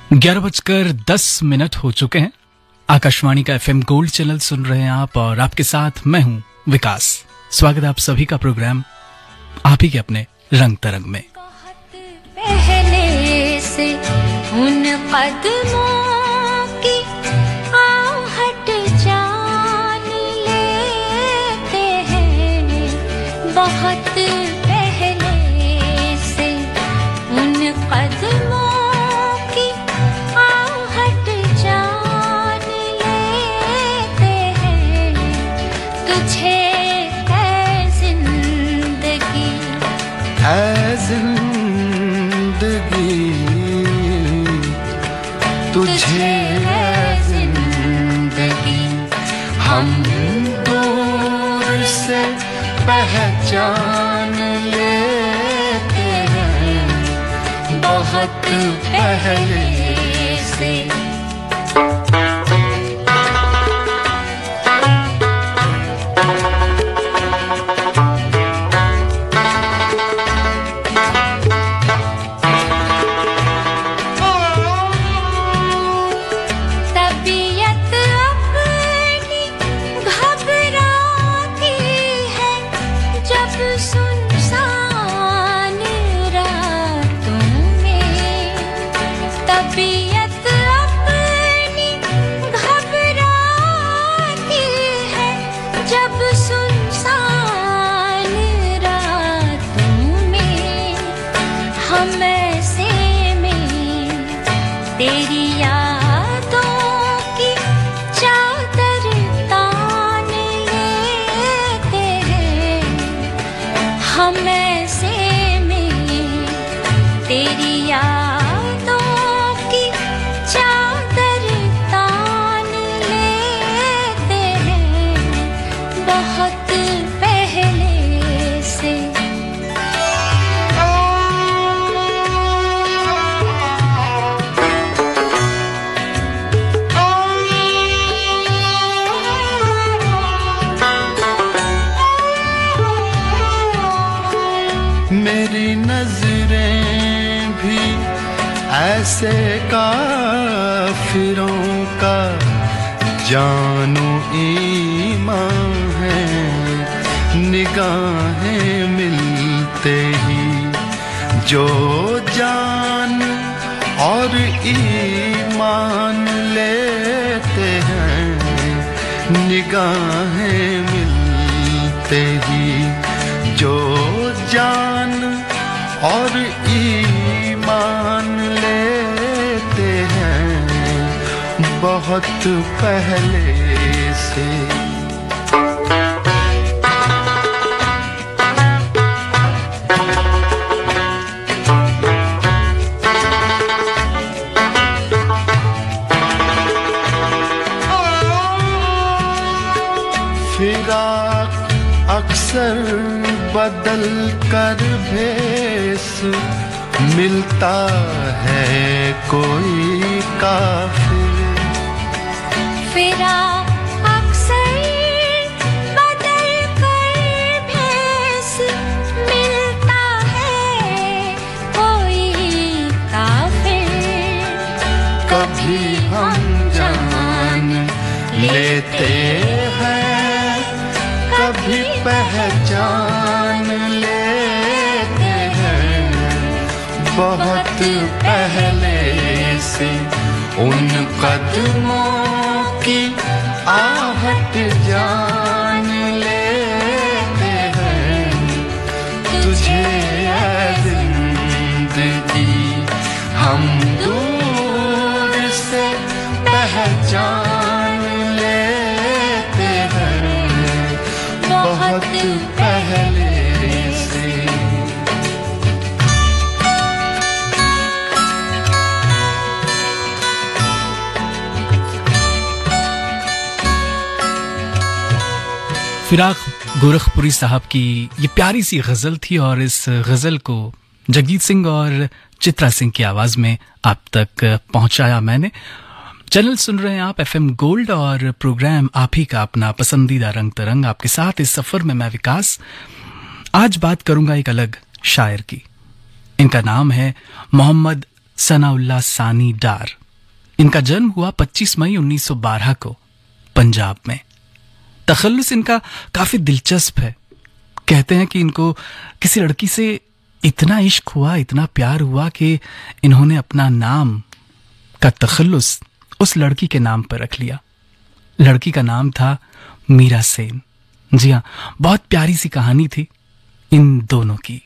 11:10 हो चुके हैं। आकाशवाणी का एफएम गोल्ड चैनल सुन रहे हैं आप और आपके साथ मैं हूं विकास। स्वागत है आप सभी का प्रोग्राम आप ही के अपने रंग तरंग में। पहले से उन कदमों की आहट जान लेते हैं, बहुत पहले से उन कदमों तुझे जिंदगी हम दूर से पहचान लेते हैं, बहुत पहले से। ऐसे काफिरों का जानो ईमान है, निगाहें मिलते ही जो जान और ईमान लेते हैं, निगाहें मिलते ही जो जान और ईमान लेते हैं, बहुत पहले से। फिराक अक्सर बदल कर भेस मिलता है कोई काफिर, फिराक अक्सर बदल कर भेस मिलता है कोई काफिर, कभी हम जान लेते हैं, कभी पहचान लेते हैं, बहुत पहले से उन कदमों की आहट जान लेते हैं, तुझे जिंदगी हम दूर से पहचान लेते हैं, बहुत पहले से। फिराक गोरखपुरी साहब की ये प्यारी सी गजल थी और इस गजल को जगजीत सिंह और चित्रा सिंह की आवाज में आप तक पहुंचाया मैंने। चैनल सुन रहे हैं आप एफएम गोल्ड और प्रोग्राम आप ही का अपना पसंदीदा रंग तरंग। आपके साथ इस सफर में मैं विकास। आज बात करूंगा एक अलग शायर की। इनका नाम है मोहम्मद सनाउल्लाह सानी डार। इनका जन्म हुआ 25 मई 1912 को पंजाब में। तखल्लुस इनका काफी दिलचस्प है। कहते हैं कि इनको किसी लड़की से इतना इश्क हुआ, इतना प्यार हुआ कि इन्होंने अपना नाम का तखल्लुस उस लड़की के नाम पर रख लिया। लड़की का नाम था मीरा सेन। जी हाँ, बहुत प्यारी सी कहानी थी इन दोनों की।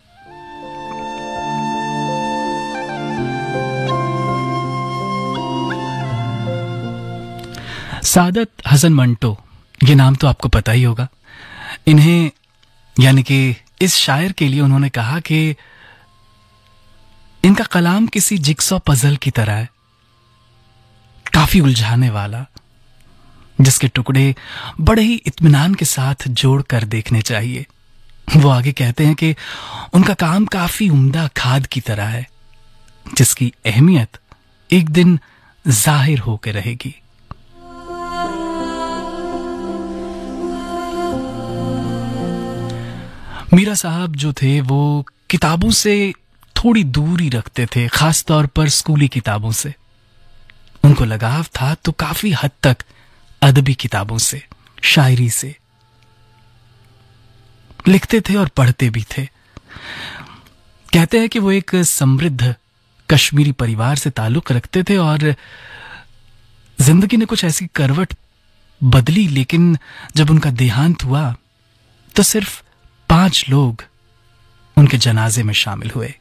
सादत हसन मंटो, ये नाम तो आपको पता ही होगा। इन्हें यानी कि इस शायर के लिए उन्होंने कहा कि इनका कलाम किसी जिक्सॉ पजल की तरह है, काफी उलझाने वाला, जिसके टुकड़े बड़े ही इत्मीनान के साथ जोड़ कर देखने चाहिए। वो आगे कहते हैं कि उनका काम काफी उम्दा खाद की तरह है, जिसकी अहमियत एक दिन जाहिर होकर रहेगी। मीरा साहब जो थे वो किताबों से थोड़ी दूरी रखते थे, खास तौर पर स्कूली किताबों से। उनको लगाव था तो काफी हद तक अदबी किताबों से, शायरी से। लिखते थे और पढ़ते भी थे। कहते हैं कि वो एक समृद्ध कश्मीरी परिवार से ताल्लुक रखते थे और जिंदगी ने कुछ ऐसी करवट बदली, लेकिन जब उनका देहांत हुआ तो सिर्फ 5 लोग उनके जनाजे में शामिल हुए।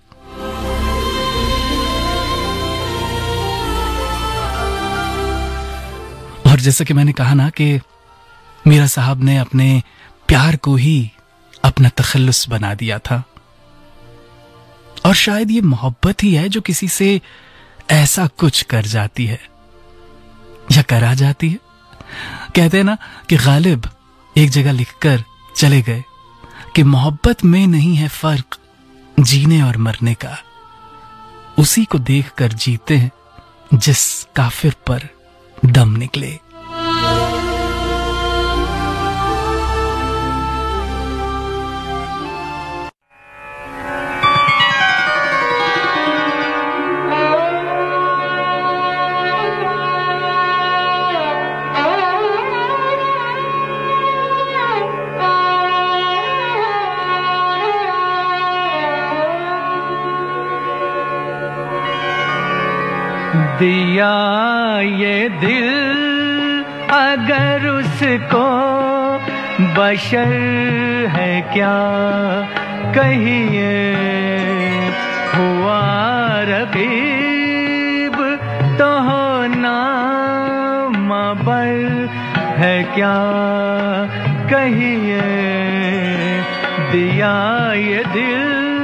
और जैसा कि मैंने कहा ना कि मीरा साहब ने अपने प्यार को ही अपना तखल्लुस बना दिया था। और शायद ये मोहब्बत ही है जो किसी से ऐसा कुछ कर जाती है या करा जाती है। कहते हैं ना कि गालिब एक जगह लिखकर चले गए कि मोहब्बत में नहीं है फर्क जीने और मरने का, उसी को देखकर जीते हैं जिस काफिर पर दम निकले। दिया ये दिल अगर उसको बशर है क्या कहिए, हुआ रकीब तो होना मबर है क्या कहिए। दिया ये दिल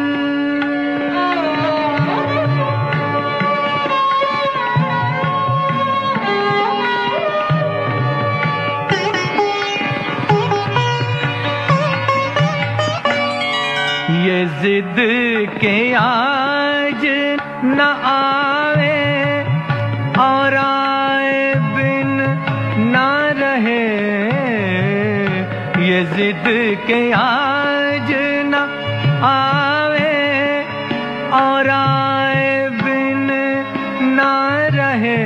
ये जिद के आज न आवे और आए बिन न रहे, ये जिद के आज न आवे और आए बिन न रहे।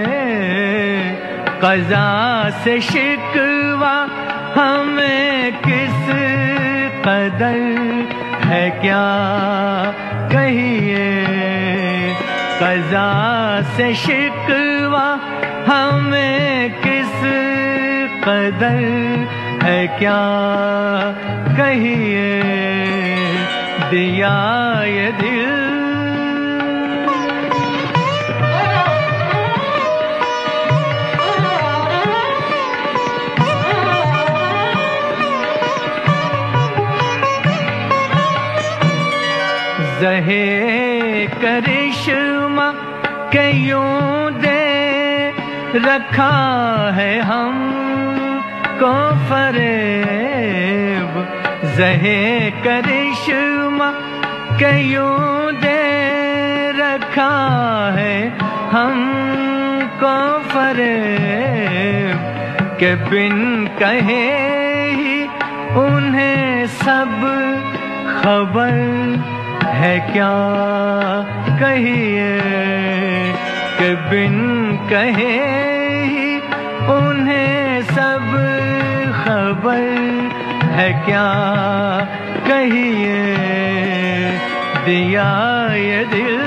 क़ज़ा से शिकवा हमें किस कदर है क्या कहिए। क़ज़ा से शिकवा हमें किस कदर है क्या कहिए। दिया ये दिल ज़हे करिश्मा के यूं दे रखा है हमको फरेब। ज़हे करिश्मा के यूं दे रखा है हमको फरेब, के बिन कहे ही उन्हें सब खबर है क्या कहिए। के बिन कहे ही उन्हें सब खबर है क्या, कहिए दिया ये दिल।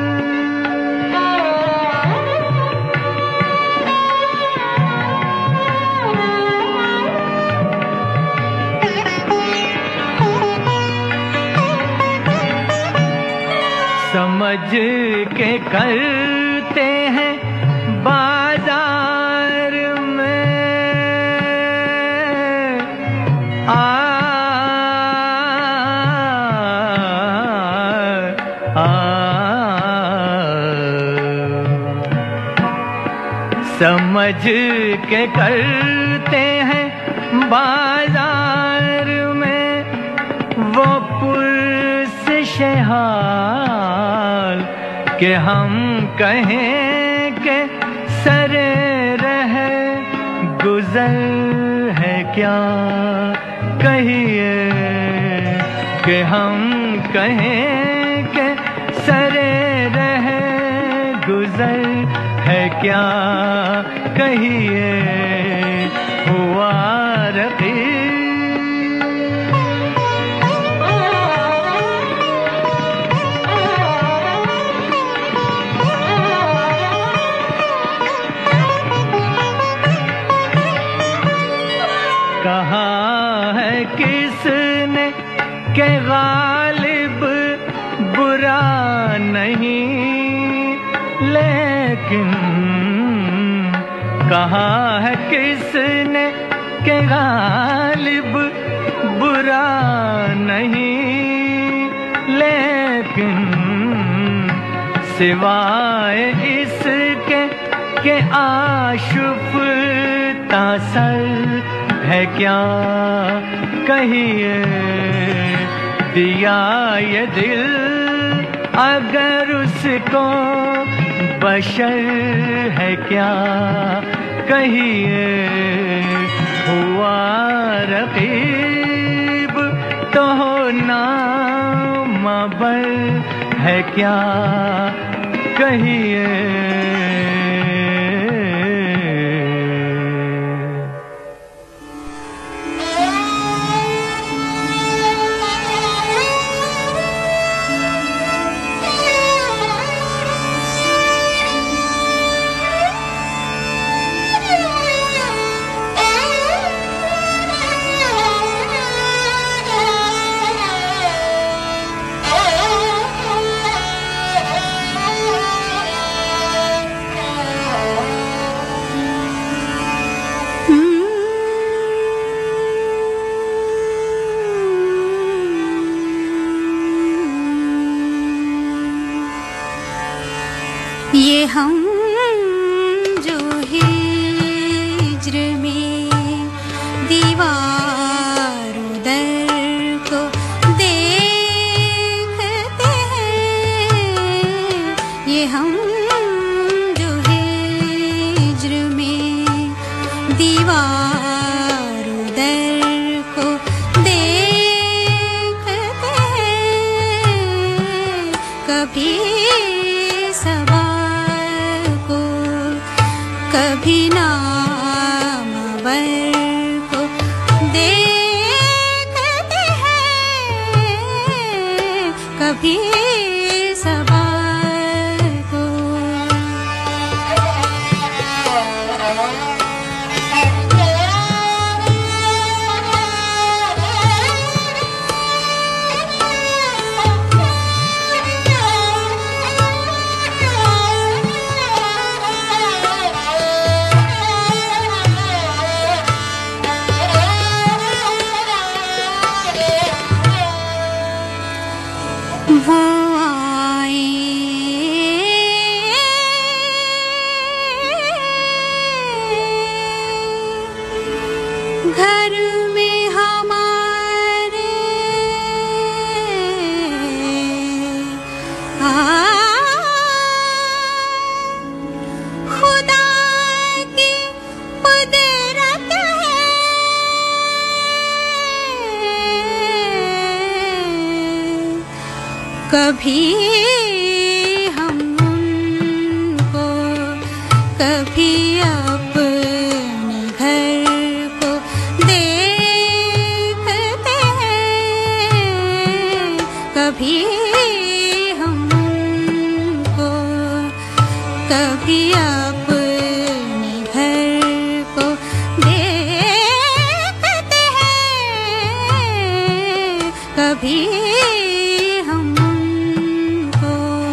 समझ के करते हैं बाजार में समझ के करते हैं बाजार में वो पुरसिश हाल कि हम कहें कि सरे रहे गुजर है क्या, कहिए कि हम कहें कि सरे रहे गुजर है क्या, कहिए हुआ रक़ीब। कहा है किसने के गालिब बुरा नहीं, लेकिन कहा है किसने के गालिब बुरा नहीं, लेकिन सिवाय इसके के आशुफ़ता सर है क्या, कहिए दिया ये दिल अगर उसको बशर है क्या, कहिए हुआ रक़ीब तो होना मबर है क्या, कहिए ये हम जो हिज्र में दीवारों दर को देखते हैं, ये हम जो हिज्र में दीवारों दर को देखते हैं, कभी कभी नामवर को देखते हैं, कभी सवार को। घर में हमारे खुदा की कुदरत है, कभी हम उनको कभी अपने घर को देखते हैं, कभी हम उनको।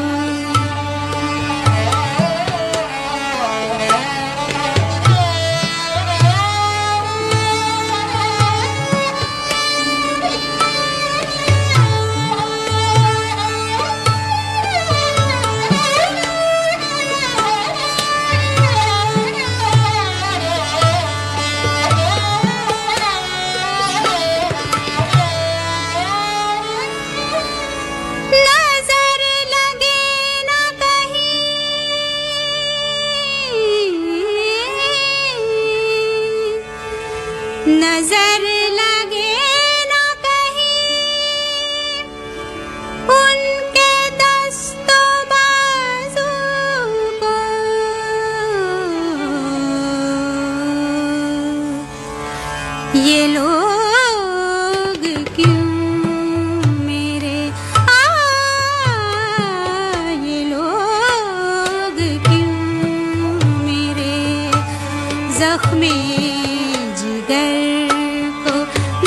नजर लगे ना कहीं, नजर लगे ना कहीं, उनके दस्तों बाजू को। ये लोग क्यों मेरे ये लोग क्यों मेरे जख्मे जिगर को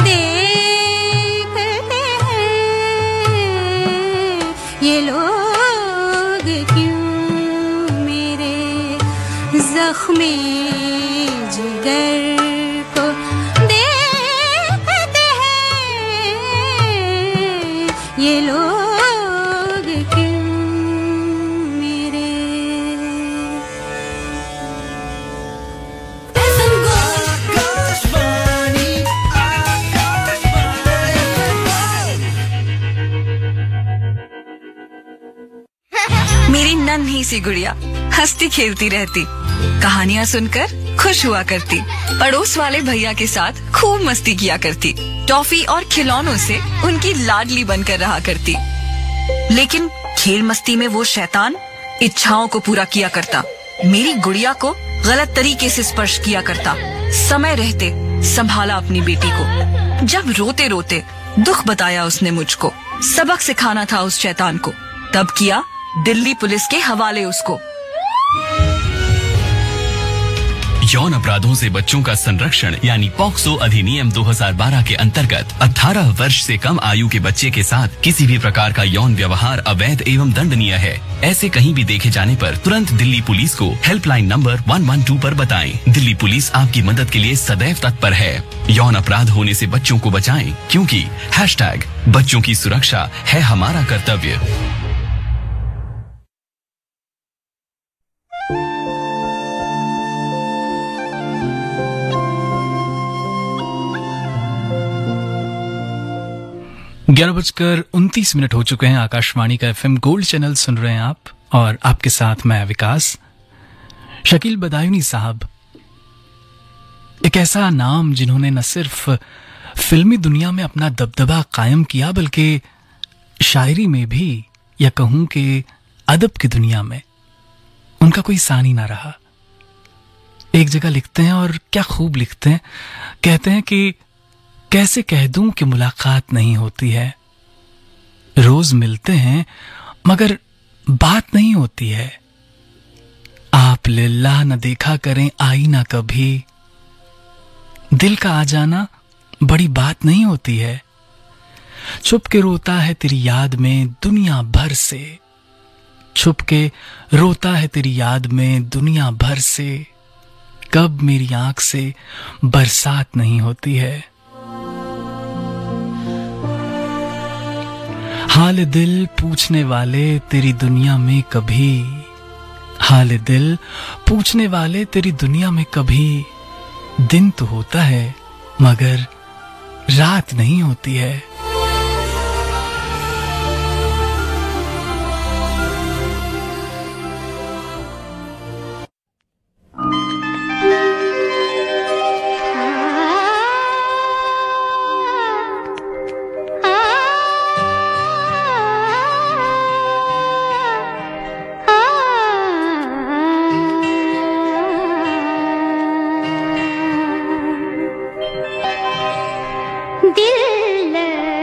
देखते हैं, ये लोग क्यों मेरे जख्मे जिगर को देखते हैं, ये लोग क्यों मेरे। मेरी नन्ही सी गुड़िया हंसती खेलती रहती, कहानियाँ सुनकर खुश हुआ करती, पड़ोस वाले भैया के साथ खूब मस्ती किया करती, टॉफी और खिलौनों से उनकी लाडली बनकर रहा करती। लेकिन खेल मस्ती में वो शैतान इच्छाओं को पूरा किया करता, मेरी गुड़िया को गलत तरीके से स्पर्श किया करता। समय रहते संभाला अपनी बेटी को, जब रोते रोते दुख बताया उसने मुझको, सबक सिखाना था उस शैतान को, तब किया दिल्ली पुलिस के हवाले उसको। यौन अपराधों से बच्चों का संरक्षण यानी पॉक्सो अधिनियम 2012 के अंतर्गत 18 वर्ष से कम आयु के बच्चे के साथ किसी भी प्रकार का यौन व्यवहार अवैध एवं दंडनीय है। ऐसे कहीं भी देखे जाने पर तुरंत दिल्ली पुलिस को हेल्पलाइन नंबर 112 पर बताएं। दिल्ली पुलिस आपकी मदद के लिए सदैव तत्पर है। यौन अपराध होने से बच्चों को बचाएं, क्योंकि #बच्चों की सुरक्षा है हमारा कर्तव्य। ग्यारह बजकर 29 मिनट हो चुके हैं। आकाशवाणी का FM गोल्ड चैनल सुन रहे हैं आप, और आपके साथ मैं विकास। शकील बदायूनी साहब एक ऐसा नाम जिन्होंने न सिर्फ फिल्मी दुनिया में अपना दबदबा कायम किया, बल्कि शायरी में भी, या कहूं कि अदब की दुनिया में उनका कोई सानी ना रहा। एक जगह लिखते हैं, और क्या खूब लिखते हैं, कहते हैं कि कैसे कह दूं कि मुलाकात नहीं होती है, रोज मिलते हैं मगर बात नहीं होती है, आप लिल्लाह न देखा करें आई ना कभी, दिल का आ जाना बड़ी बात नहीं होती है, छुप के रोता है तेरी याद में दुनिया भर से, छुप के रोता है तेरी याद में दुनिया भर से, कब मेरी आंख से बरसात नहीं होती है। हाल दिल पूछने वाले तेरी दुनिया में कभी, हाल दिल पूछने वाले तेरी दुनिया में कभी, दिन तो होता है मगर रात नहीं होती है। दिल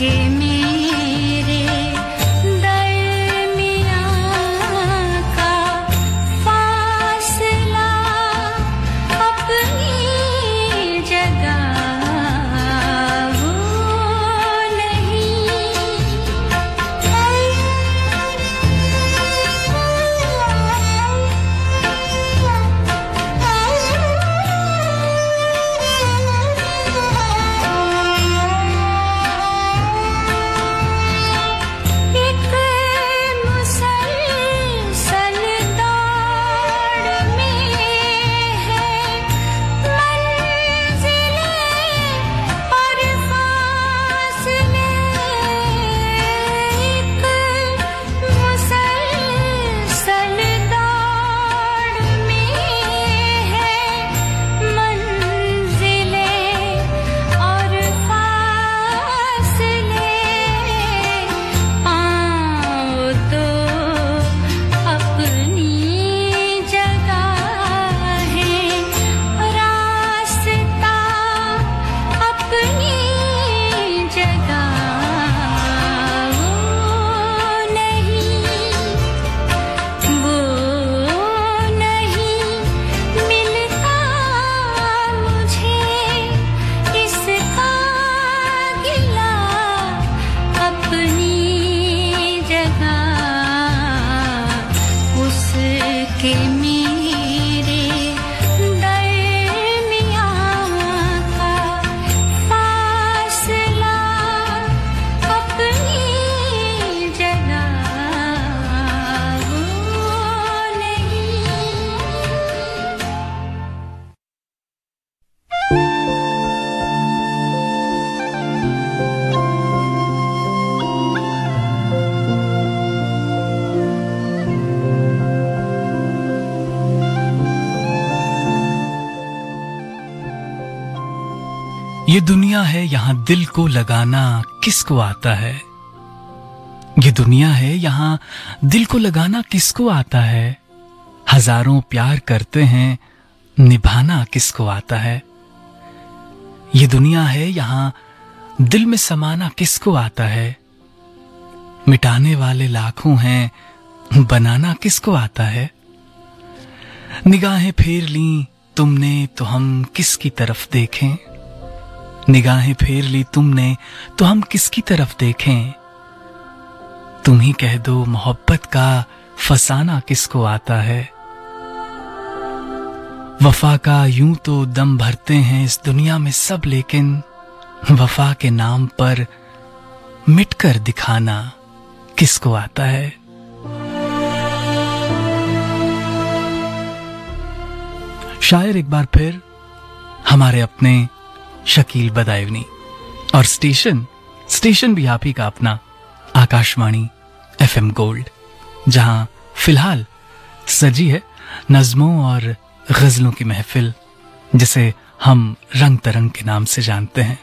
मेरे दरमियाँ का फासला अपनी जगह वो के मेरे दरमियाँ का फासला अपनी जगह वो नहीं। ये दुनिया है यहाँ दिल को लगाना किसको आता है। ये दुनिया है यहाँ दिल को लगाना किसको आता है। हजारों प्यार करते हैं निभाना किसको आता है। ये दुनिया है यहाँ दिल में समाना किसको आता है। मिटाने वाले लाखों हैं बनाना किसको आता है। निगाहें फेर ली तुमने तो हम किसकी तरफ देखें। निगाहें फेर ली तुमने तो हम किसकी तरफ देखें। तुम ही कह दो मोहब्बत का फसाना किसको आता है। वफा का यूं तो दम भरते हैं इस दुनिया में सब, लेकिन वफा के नाम पर मिटकर दिखाना किसको आता है। शायर एक बार फिर हमारे अपने शकील बदायूनी, और स्टेशन भी आप ही का अपना आकाशवाणी FM गोल्ड, जहां फिलहाल सजी है नज़्मों और गजलों की महफिल, जिसे हम रंग तरंग के नाम से जानते हैं।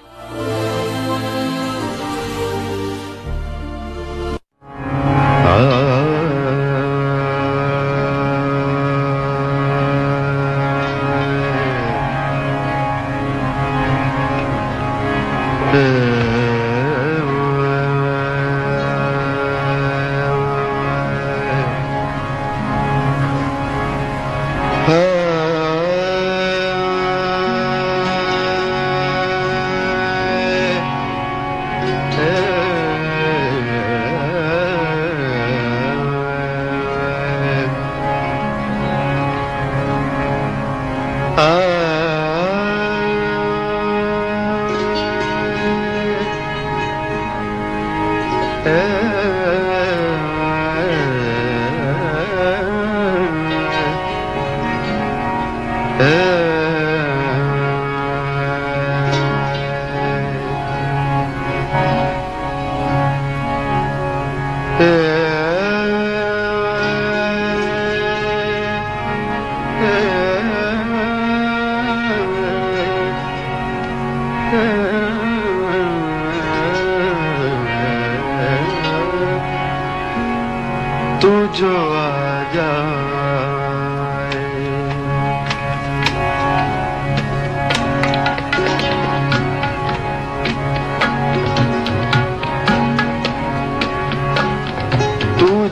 तू जो आ जाए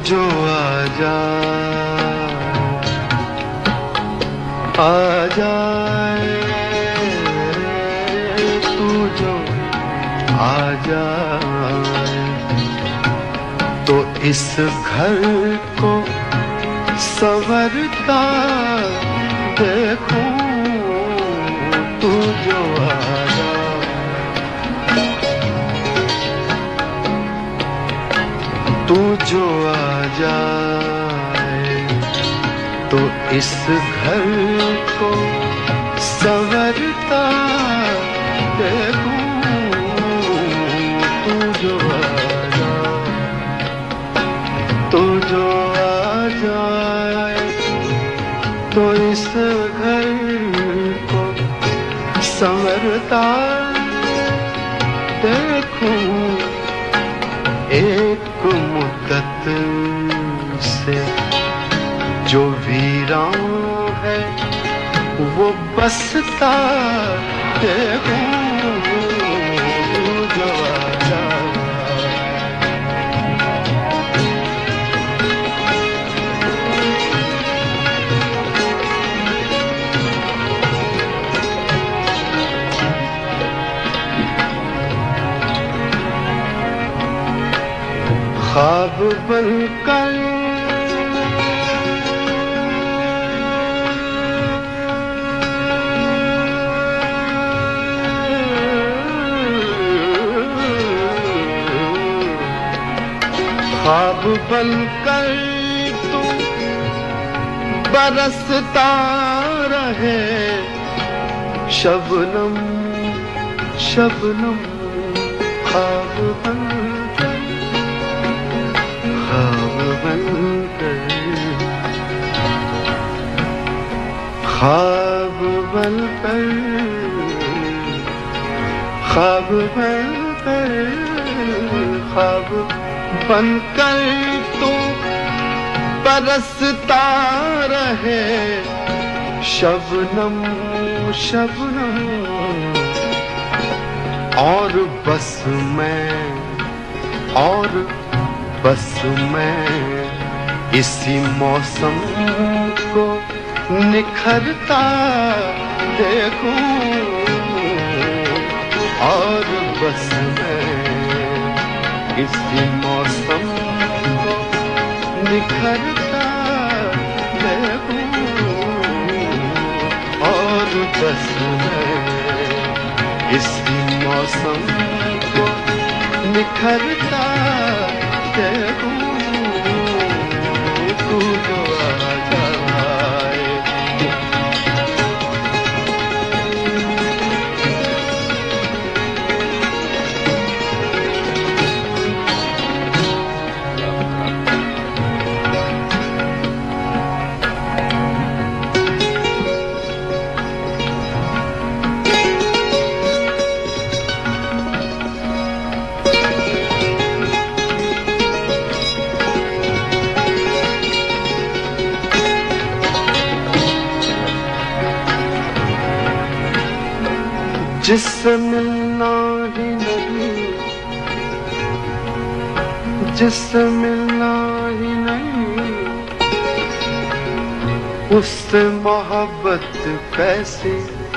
जो आ जाए तू जो आ जाए तो इस घर को संवरता देखूं तू जो आ जाए तू जो आ जाए तो इस घर को संवरता देखूं तू जो आ जाए तू जो आ जाए तो इस घर को संवरता देखूं एक मुद्दत से जो वीरान है वो बसता देखूं जो आ जाए ख्वाब बनकर ख्वाब बनकर तू बरसता रहे शबनम शबनम ख्वाब बनकर ख्वाब बनकर ख्वाब बनकर ख्वाब बनकर ख्वाब बनकर तू बरसता रहे शबनम शबनम और बस मैं इसी मौसम को निखरता देखूं और बस मैं इसी मौसम को निखरता देखूं और बस मैं इसी मौसम को निखरता देखूं तू जो आ जाए जिससे मिलना ही नहीं जिससे मिलना ही नहीं उससे मोहब्बत कैसी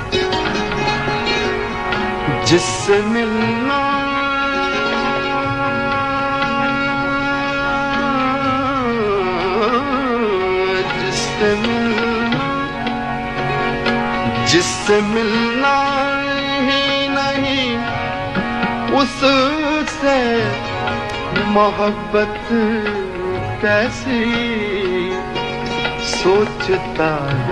जिससे मिलना जिससे मिलना ही नहीं उससे मोहब्बत कैसी सोचता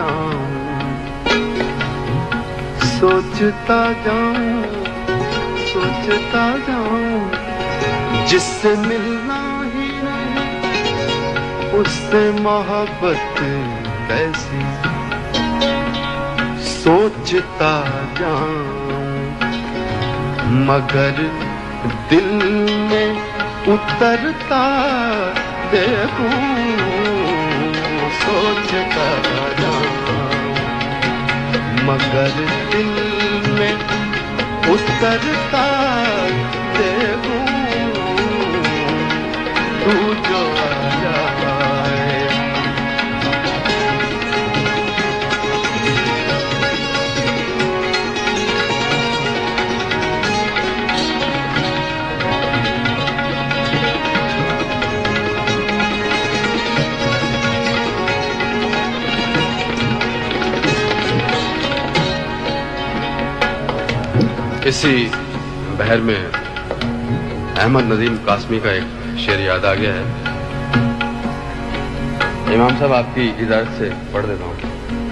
जाऊं जिससे मिलना ही नहीं उससे मोहब्बत कैसी सोचता जाऊं मगर दिल में उतरता देखूं सोचता जाऊं मगर दिल में उतरता देखूं तू जो आ जा इसी बहर में अहमद नदीम कासमी का एक शेर याद आ गया है। इमाम साहब आपकी इजाजत से पढ़ देता हूँ।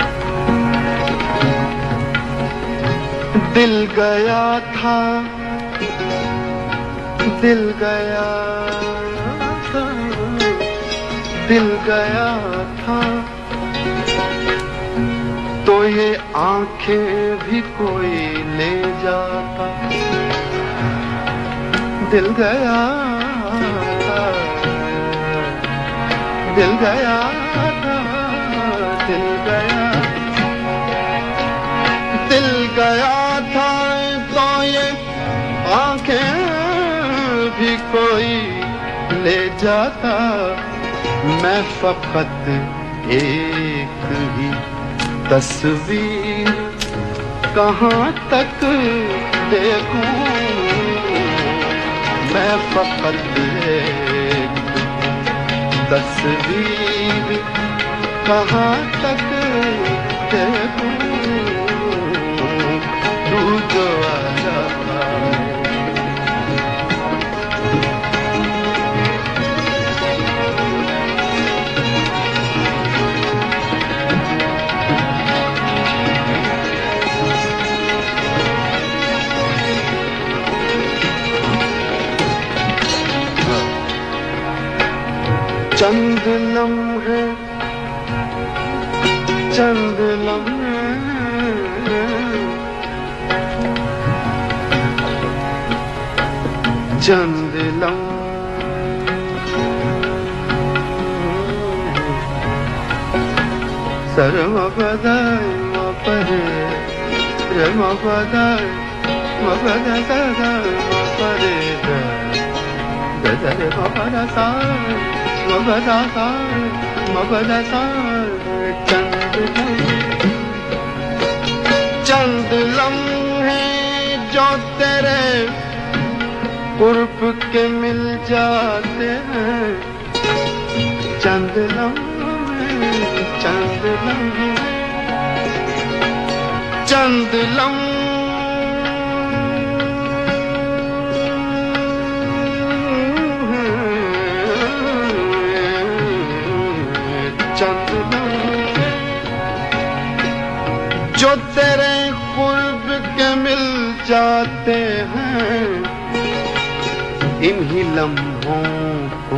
दिल गया था, दिल गया था, दिल गया था, तो ये आंखें भी कोई ले जाता। दिल गया था, दिल गया था, दिल गया, दिल गया था, तो ये आंखें भी कोई ले जाता। मैं फकत एक ही तस्वीर कहाँ तक देखूं, मैं फकत एक तस्वीर कहाँ तक देखूं, तू जो आया चंद लम्हे, चंद लम्हे, चंद लम्हे, सर्व बदाई मपरे, रम बदाई मपरे, मपरे, गदरे मपरा साई, मबदा चंद लम्हे जो तेरे कुर्ब के मिल जाते हैं। चंद लम्हे, चंद लम्हे, चंद लम्हे, जो तेरे कुर्ब के मिल जाते हैं। इन्हीं लम्हों को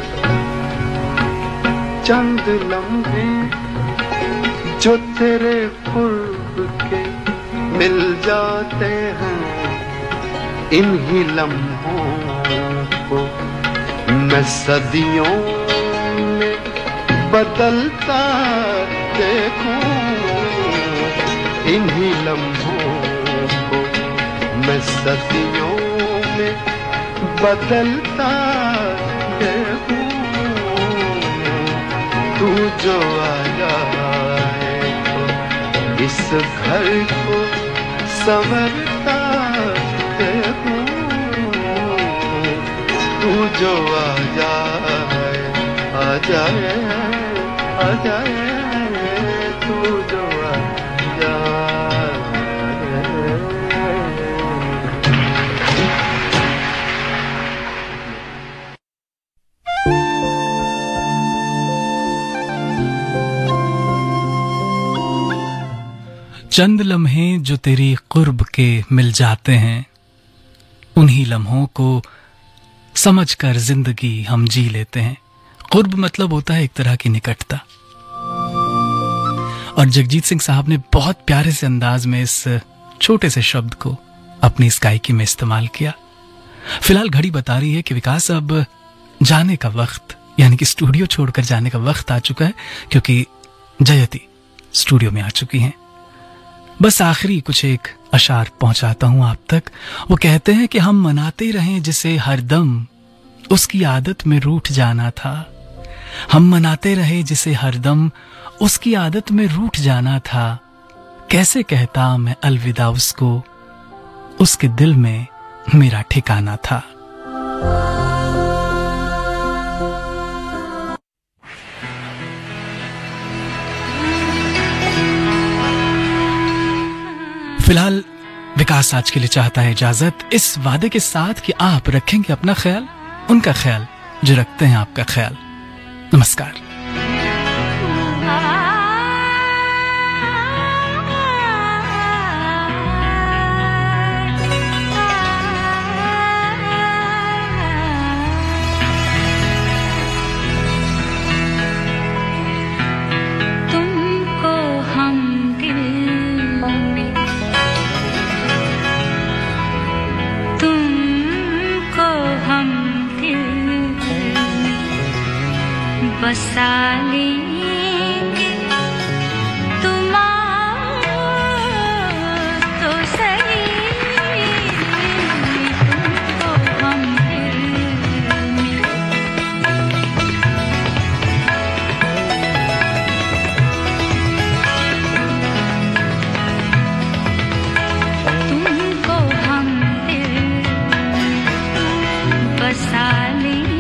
चंद लम्हे जो तेरे कुर्ब के मिल जाते हैं। इन्हीं लम्हों को मैं सदियों में बदलता देखूं। इन्हीं लम्हों को मैं सदियों में बदलता देखूं। तू जो आया है तो इस घर को संवरता देखूं। तू जो आया है आ जाए, आ जाए, तू जो चंद लम्हे जो तेरी कुर्ब के मिल जाते हैं। उन्हीं लम्हों को समझकर जिंदगी हम जी लेते हैं। कुर्ब मतलब होता है एक तरह की निकटता। और जगजीत सिंह साहब ने बहुत प्यारे से अंदाज में इस छोटे से शब्द को अपनी इस गायकी में इस्तेमाल किया। फिलहाल घड़ी बता रही है कि विकास अब जाने का वक्त, यानी कि स्टूडियो छोड़कर जाने का वक्त आ चुका है, क्योंकि जयति स्टूडियो में आ चुकी हैं। बस आखिरी कुछ एक अशार पहुंचाता हूं आप तक। वो कहते हैं कि हम मनाते रहें जिसे हरदम उसकी आदत में रूठ जाना था। हम मनाते रहे जिसे हरदम उसकी आदत में रूठ जाना था। कैसे कहता मैं अलविदा उसको, उसके दिल में मेरा ठिकाना था। फिलहाल विकास विकास आज के लिए चाहता है इजाजत, इस वादे के साथ कि आप रखेंगे अपना ख्याल, उनका ख्याल जो रखते हैं आपका ख्याल। नमस्कार। बसा लेंगे तुम आओ तो सही, तुमको हम तुमको हम बसा लेंगे।